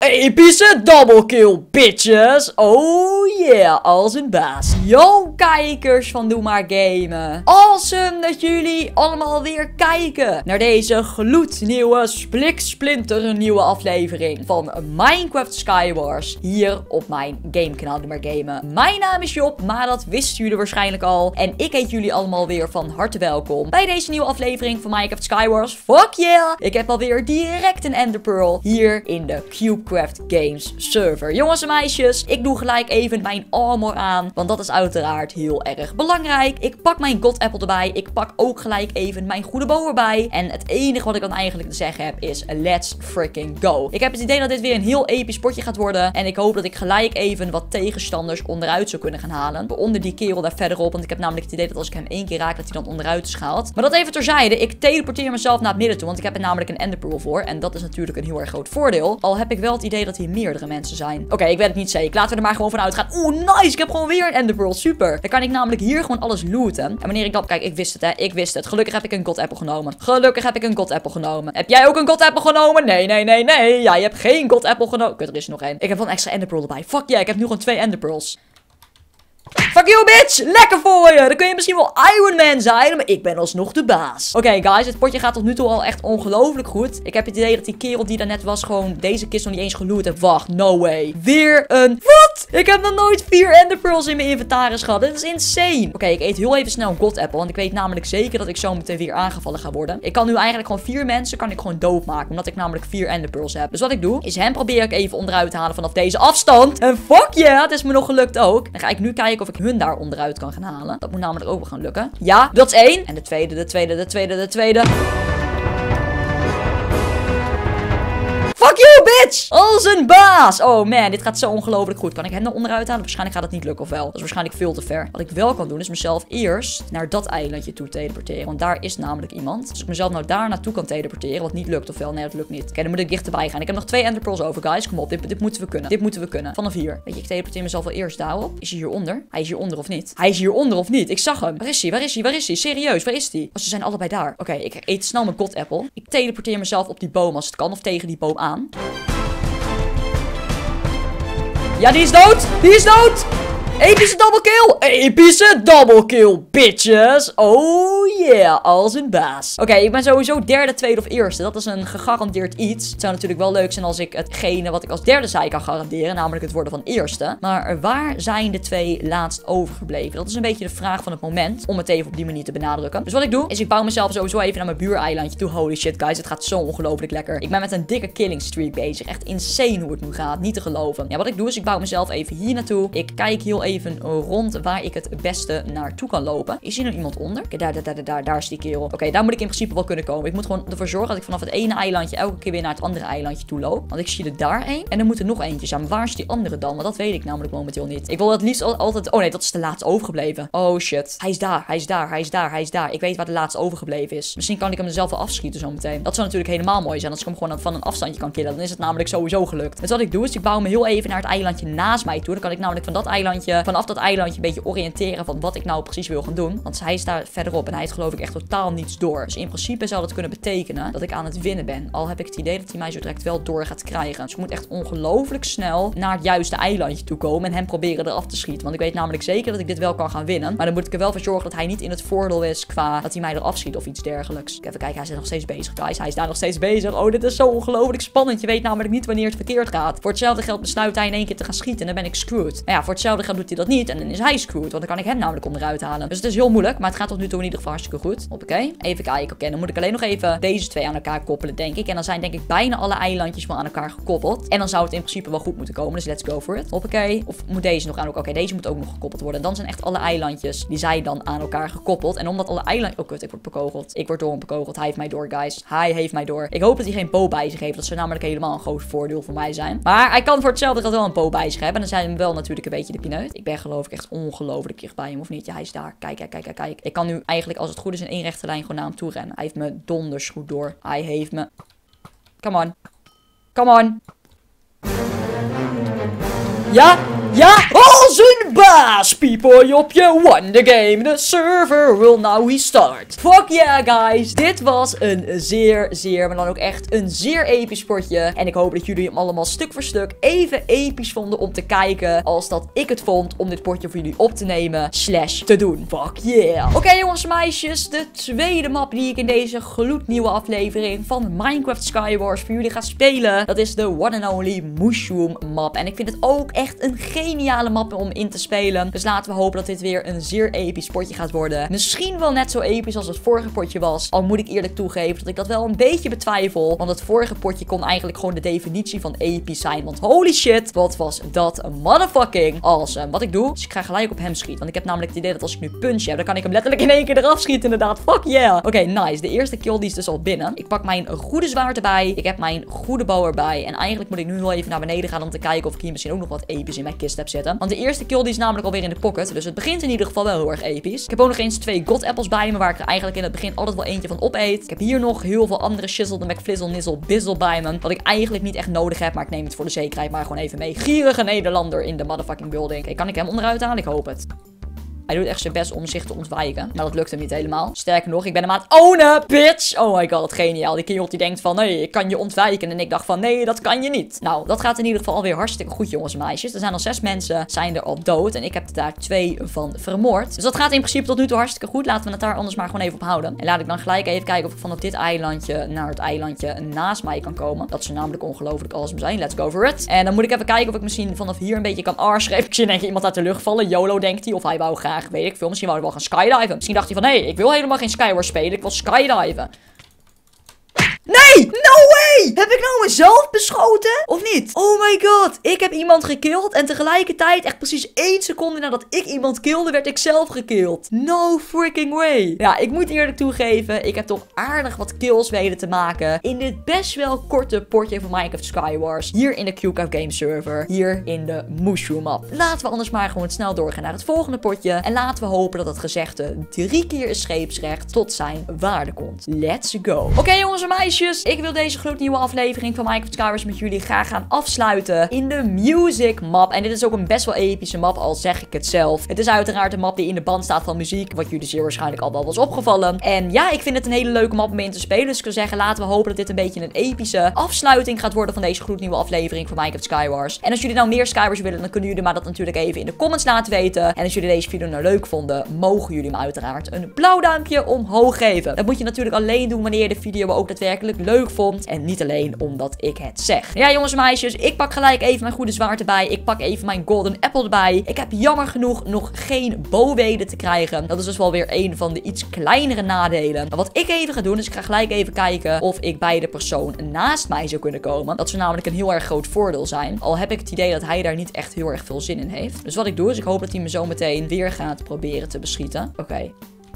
Epische double kill, bitches. Oh yeah, als een baas. Yo, kijkers van Doe Maar Gamen. Awesome dat jullie allemaal weer kijken naar deze gloednieuwe, splinternieuwe aflevering van Minecraft Skywars. Hier op mijn gamekanaal Doe Maar Gamen. Mijn naam is Job, maar dat wisten jullie waarschijnlijk al. En ik heet jullie allemaal weer van harte welkom bij deze nieuwe aflevering van Minecraft Skywars. Fuck yeah! Ik heb alweer direct een Ender Pearl hier in de CubeCraft Games server. Jongens en meisjes, ik doe gelijk even mijn armor aan, want dat is uiteraard heel erg belangrijk. Ik pak mijn God Apple erbij. Ik pak ook gelijk even mijn goede bow erbij. En het enige wat ik dan eigenlijk te zeggen heb is let's freaking go. Ik heb het idee dat dit weer een heel episch potje gaat worden. En ik hoop dat ik gelijk even wat tegenstanders onderuit zou kunnen gaan halen. Onder die kerel daar verderop. Want ik heb namelijk het idee dat als ik hem één keer raak, dat hij dan onderuit is gehaald. Maar dat even terzijde. Ik teleporteer mezelf naar het midden toe. Want ik heb er namelijk een Ender Pearl voor. En dat is natuurlijk een heel erg groot voordeel. Al heb ik wel het idee dat hier meerdere mensen zijn. Oké, ik weet het niet zeker. Laten we er maar gewoon van uitgaan. Oeh, nice. Ik heb gewoon weer een Ender Pearl. Super. Dan kan ik namelijk hier gewoon alles looten. En wanneer ik dat... Kijk, ik wist het, hè. Ik wist het. Gelukkig heb ik een God Apple genomen. Gelukkig heb ik een God Apple genomen. Heb jij ook een God Apple genomen? Nee, nee, nee, nee. Ja, je hebt geen God Apple genomen. Kut, er is er nog één. Ik heb wel een extra Ender Pearl erbij. Fuck yeah, ik heb nu gewoon 2 Ender Pearls. Fuck you, bitch! Lekker voor je! Dan kun je misschien wel Iron Man zijn, maar ik ben alsnog de baas. Oké, guys, het potje gaat tot nu toe al echt ongelooflijk goed. Ik heb het idee dat die kerel die daarnet was gewoon deze kist nog niet eens geloot heeft. Wacht, no way. Weer een... Wat? Ik heb nog nooit 4 Ender Pearls in mijn inventaris gehad. Dit is insane. Oké, ik eet heel even snel een God Apple, want ik weet namelijk zeker dat ik zo meteen weer aangevallen ga worden. Ik kan nu eigenlijk gewoon 4 mensen kan ik gewoon doodmaken, omdat ik namelijk 4 Ender Pearls heb. Dus wat ik doe, is hem probeer ik even onderuit te halen vanaf deze afstand. En fuck yeah, het is me nog gelukt ook. Dan ga ik nu kijken of ik hun daar onderuit kan gaan halen. Dat moet namelijk ook wel gaan lukken. Ja, dat is 1. En de tweede, de tweede, de tweede, de tweede. Fuck you, bitch! Als een baas! Oh man, dit gaat zo ongelooflijk goed. Kan ik hem er onderuit halen? Waarschijnlijk gaat het niet lukken, of wel? Dat is waarschijnlijk veel te ver. Wat ik wel kan doen, is mezelf eerst naar dat eilandje toe teleporteren. Want daar is namelijk iemand. Als ik mezelf nou daar naartoe kan teleporteren, wat niet lukt, of wel? Nee, dat lukt niet. Oké, dan moet ik dichterbij gaan. Ik heb nog 2 Ender Pearls over, guys. Kom op, dit moeten we kunnen. Dit moeten we kunnen. Vanaf hier. Weet je, ik teleporteer mezelf wel eerst daarop. Is hij hieronder? Hij is hieronder of niet? Hij is hieronder of niet? Ik zag hem. Waar is hij? Waar is hij? Waar is hij? Serieus, waar is hij? Oh, ze zijn allebei daar. Oké, ik eet snel mijn God Apple. Ik teleporteer mezelf op die boom als het kan, of tegen die boom aan. Ja, die is dood! Die is dood! Epische double kill! Epische double kill, bitches! Oh yeah, als een baas. Oké, ik ben sowieso derde, tweede of eerste. Dat is een gegarandeerd iets. Het zou natuurlijk wel leuk zijn als ik hetgene wat ik als derde zei kan garanderen. Namelijk het worden van eerste. Maar waar zijn de 2 laatst overgebleven? Dat is een beetje de vraag van het moment. Om het even op die manier te benadrukken. Dus wat ik doe, is ik bouw mezelf sowieso even naar mijn buureilandje toe. Holy shit, guys. Het gaat zo ongelooflijk lekker. Ik ben met een dikke killing streak bezig. Echt insane hoe het nu gaat. Niet te geloven. Ja, wat ik doe, is ik bouw mezelf even hier naartoe. Ik kijk heel even rond waar ik het beste naartoe kan lopen. Is hier nog iemand onder? Oké, daar is die kerel. Oké, daar moet ik in principe wel kunnen komen. Ik moet gewoon ervoor zorgen dat ik vanaf het ene eilandje elke keer weer naar het andere eilandje toe loop. Want ik zie er daar één. En er moet er nog eentje zijn. Maar waar is die andere dan? Want dat weet ik namelijk momenteel niet. Ik wil het liefst altijd... Oh nee, dat is de laatste overgebleven. Oh shit. Hij is daar. Hij is daar. Hij is daar. Hij is daar. Ik weet waar de laatste overgebleven is. Misschien kan ik hem er zelf wel afschieten zometeen. Dat zou natuurlijk helemaal mooi zijn. Als ik hem gewoon van een afstandje kan killen. Dan is het namelijk sowieso gelukt. Dus wat ik doe, is ik bouw me heel even naar het eilandje naast mij toe. Dan kan ik namelijk van dat eilandje... Vanaf dat eilandje een beetje oriënteren van wat ik nou precies wil gaan doen. Want hij staat verderop en hij heeft geloof ik echt totaal niets door. Dus in principe zou dat kunnen betekenen dat ik aan het winnen ben. Al heb ik het idee dat hij mij zo direct wel door gaat krijgen. Dus ik moet echt ongelooflijk snel naar het juiste eilandje toe komen en hem proberen eraf te schieten. Want ik weet namelijk zeker dat ik dit wel kan gaan winnen. Maar dan moet ik er wel voor zorgen dat hij niet in het voordeel is qua dat hij mij eraf schiet of iets dergelijks. Even kijken, hij is nog steeds bezig, guys. Hij is daar nog steeds bezig. Oh, dit is zo ongelooflijk spannend. Je weet namelijk niet wanneer het verkeerd gaat. Voor hetzelfde geld besluit hij in één keer te gaan schieten en dan ben ik screwed. Maar ja, voor hetzelfde geld doet hij dat niet en dan is hij screwed. Want dan kan ik hem namelijk onderuit halen. Dus het is heel moeilijk. Maar het gaat tot nu toe in ieder geval hartstikke goed. Hoppakee. Even kijken. Oké, dan moet ik alleen nog even deze 2 aan elkaar koppelen, denk ik. En dan zijn denk ik bijna alle eilandjes wel aan elkaar gekoppeld. En dan zou het in principe wel goed moeten komen. Dus let's go for it. Hoppakee. Of moet deze nog aan elkaar? Oké, deze moet ook nog gekoppeld worden. En dan zijn echt alle eilandjes, die zijn dan aan elkaar gekoppeld. En omdat alle eilandjes... Oh kut, ik word bekogeld. Ik word door hem bekogeld. Hij heeft mij door, guys. Hij heeft mij door. Ik hoop dat hij geen bow bij zich heeft. Dat zou namelijk helemaal een groot voordeel voor mij zijn. Maar hij kan voor hetzelfde geld wel een bow bij zich hebben. En dan zijn we wel natuurlijk een beetje de pineut. Ik ben geloof ik echt ongelooflijk dichtbij hem, of niet? Ja, hij is daar. Kijk, kijk, kijk, kijk. Ik kan nu eigenlijk, als het goed is, in één rechte lijn gewoon naar hem toe rennen. Hij heeft me donders goed door. Hij heeft me... Come on. Come on. Ja? Ja, als een baas. People op je won the game. The server will now restart. Fuck yeah, guys. Dit was een zeer, maar dan ook echt een zeer episch potje. En ik hoop dat jullie hem allemaal stuk voor stuk even episch vonden om te kijken. Als dat ik het vond om dit potje voor jullie op te nemen. / te doen. Fuck yeah. Oké, jongens en meisjes. De tweede map die ik in deze gloednieuwe aflevering van Minecraft Skywars voor jullie ga spelen. Dat is de one and only Mushroom map. En ik vind het ook echt een geniale map om in te spelen. Dus laten we hopen dat dit weer een zeer episch potje gaat worden. Misschien wel net zo episch als het vorige potje was. Al moet ik eerlijk toegeven dat ik dat wel een beetje betwijfel. Want het vorige potje kon eigenlijk gewoon de definitie van episch zijn. Want holy shit, wat was dat motherfucking awesome. Wat ik doe, is ik ga gelijk op hem schieten. Want ik heb namelijk het idee dat als ik nu punch heb, dan kan ik hem letterlijk in één keer eraf schieten inderdaad. Fuck yeah. Oké, nice. De eerste kill die is dus al binnen. Ik pak mijn goede zwaard erbij. Ik heb mijn goede bow erbij. En eigenlijk moet ik nu wel even naar beneden gaan om te kijken of ik hier misschien ook nog wat episch in mijn kist heb zitten. Want de eerste kill die is namelijk alweer in de pocket. Dus het begint in ieder geval wel heel erg episch. Ik heb ook nog eens 2 god apples bij me, waar ik er eigenlijk in het begin altijd wel eentje van opeet. Ik heb hier nog heel veel andere shizzle, de McFlizzle, Nizzle, Bizzle bij me. Wat ik eigenlijk niet echt nodig heb, maar ik neem het voor de zekerheid maar gewoon even mee. Gierige Nederlander in de motherfucking building. Oké, kan ik hem onderuit halen? Ik hoop het. Hij doet echt zijn best om zich te ontwijken. Maar dat lukt hem niet helemaal. Sterker nog, ik ben hem aan het ownen, bitch. Oh my god, geniaal. Die kerel die denkt van, nee, ik kan je ontwijken. En ik dacht van, nee, dat kan je niet. Nou, dat gaat in ieder geval alweer hartstikke goed, jongens en meisjes. Er zijn al 6 mensen, zijn er al dood. En ik heb er daar 2 van vermoord. Dus dat gaat in principe tot nu toe hartstikke goed. Laten we het daar anders maar gewoon even op houden. En laat ik dan gelijk even kijken of ik vanaf dit eilandje naar het eilandje naast mij kan komen. Dat ze namelijk ongelooflijk awesome zijn. Let's go for it. En dan moet ik even kijken of ik misschien vanaf hier een beetje kan arschreven. Ik zie denk ik iemand uit de lucht vallen. YOLO denkt hij. Of hij wou graag, weet ik veel. Misschien wou hij wel gaan skydiven. Misschien dacht hij van, nee, ik wil helemaal geen Skywars spelen. Ik wil skydiven. Nee! No way! Heb ik nou mezelf beschoten? Of niet? Oh my god. Ik heb iemand gekillt. En tegelijkertijd, echt precies 1 seconde nadat ik iemand killde, werd ik zelf gekillt. No freaking way. Ja, ik moet eerlijk toegeven. Ik heb toch aardig wat kills weten te maken. In dit best wel korte potje van Minecraft Skywars. Hier in de QCAF Game Server. Hier in de Mushroom map. Laten we anders maar gewoon snel doorgaan naar het volgende potje. En laten we hopen dat het gezegde 3 keer is scheepsrecht tot zijn waarde komt. Let's go. Oké, jongens en meisjes. Ik wil deze gloednieuwe aflevering van Minecraft Skywars met jullie graag gaan afsluiten in de Music map. En dit is ook een best wel epische map, al zeg ik het zelf. Het is uiteraard een map die in de band staat van muziek, wat jullie zeer waarschijnlijk al wel was opgevallen. En ja, ik vind het een hele leuke map om in te spelen. Dus ik zou zeggen, laten we hopen dat dit een beetje een epische afsluiting gaat worden van deze gloednieuwe aflevering van Minecraft Skywars. En als jullie nou meer Skywars willen, dan kunnen jullie maar dat natuurlijk even in de comments laten weten. En als jullie deze video nou leuk vonden, mogen jullie me uiteraard een blauw duimpje omhoog geven. Dat moet je natuurlijk alleen doen wanneer je de video ook daadwerkelijk leuk vond. En niet alleen omdat ik het zeg. Ja, jongens en meisjes, ik pak gelijk even mijn goede zwaard erbij. Ik pak even mijn golden apple erbij. Ik heb jammer genoeg nog geen bow weten te krijgen. Dat is dus wel weer een van de iets kleinere nadelen. Maar wat ik even ga doen, is ik ga gelijk even kijken of ik bij de persoon naast mij zou kunnen komen. Dat zou namelijk een heel erg groot voordeel zijn. Al heb ik het idee dat hij daar niet echt heel erg veel zin in heeft. Dus wat ik doe, is ik hoop dat hij me zo meteen weer gaat proberen te beschieten. Oké.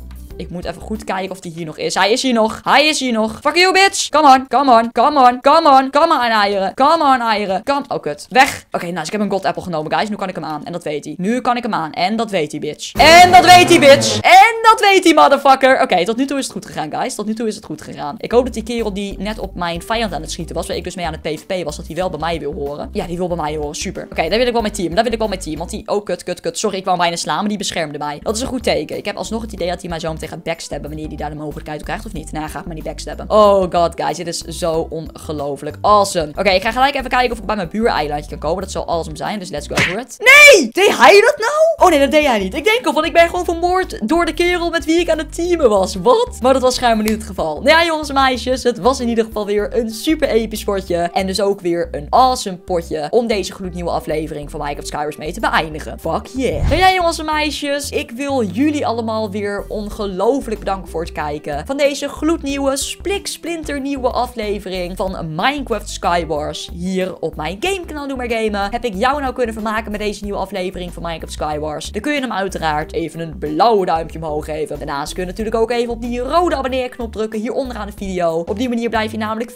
Ik moet even goed kijken of hij hier nog is. Hij is hier nog. Hij is hier nog. Fuck you, bitch. Come on. Come on. Come on. Come on. Come on, eieren. Come on, eieren. Come. Oh, kut. Weg. Oké, nice. Ik heb een god apple genomen, guys. Nu kan ik hem aan. En dat weet hij. Nu kan ik hem aan. En dat weet hij, bitch. En dat weet hij, bitch. En dat weet hij, motherfucker. Oké, tot nu toe is het goed gegaan, guys. Tot nu toe is het goed gegaan. Ik hoop dat die kerel die net op mijn vijand aan het schieten was, waar ik dus mee aan het PvP was, dat hij wel bij mij wil horen. Ja, die wil bij mij horen. Super. Oké, daar wil ik wel mijn team. Daar wil ik wel mijn team. Want die... Oh, kut. Sorry, ik wou hem bijna slaan, maar die beschermde mij. Dat is een goed teken. Ik heb alsnog het idee dat hij mij zo meteen gaat backstabben wanneer die daar de mogelijkheid krijgt of niet. Nou, hij gaat me niet backstabben. Oh god, guys. Dit is zo ongelooflijk awesome. Oké, ik ga gelijk even kijken of ik bij mijn buureilandje kan komen. Dat zal awesome zijn, dus let's go for it. Nee! Deed hij dat nou? Oh nee, dat deed hij niet. Ik denk al van, ik ben gewoon vermoord door de kerel met wie ik aan het teamen was. Wat? Maar dat was schijnbaar niet het geval. Nou ja, jongens en meisjes. Het was in ieder geval weer een super episch potje. En dus ook weer een awesome potje om deze gloednieuwe aflevering van Minecraft Skywars mee te beëindigen. Fuck yeah. Nou ja, jongens en meisjes. Ik wil jullie allemaal weer ongelooflijk bedanken voor het kijken van deze gloednieuwe, splinternieuwe aflevering van Minecraft Skywars hier op mijn gamekanaal Doe Maar Gamen. Heb ik jou nou kunnen vermaken met deze nieuwe aflevering van Minecraft Skywars? Dan kun je hem uiteraard even een blauwe duimpje omhoog geven. Daarnaast kun je natuurlijk ook even op die rode abonneerknop drukken hier onderaan de video. Op die manier blijf je namelijk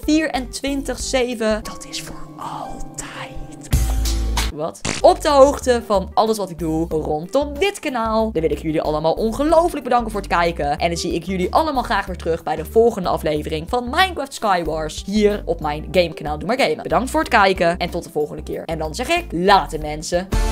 24/7. Dat is voor altijd. Wat? Op de hoogte van alles wat ik doe rondom dit kanaal. Dan wil ik jullie allemaal ongelooflijk bedanken voor het kijken. En dan zie ik jullie allemaal graag weer terug bij de volgende aflevering van Minecraft Skywars. Hier op mijn gamekanaal Doe Maar Gamen. Bedankt voor het kijken en tot de volgende keer. En dan zeg ik, later mensen.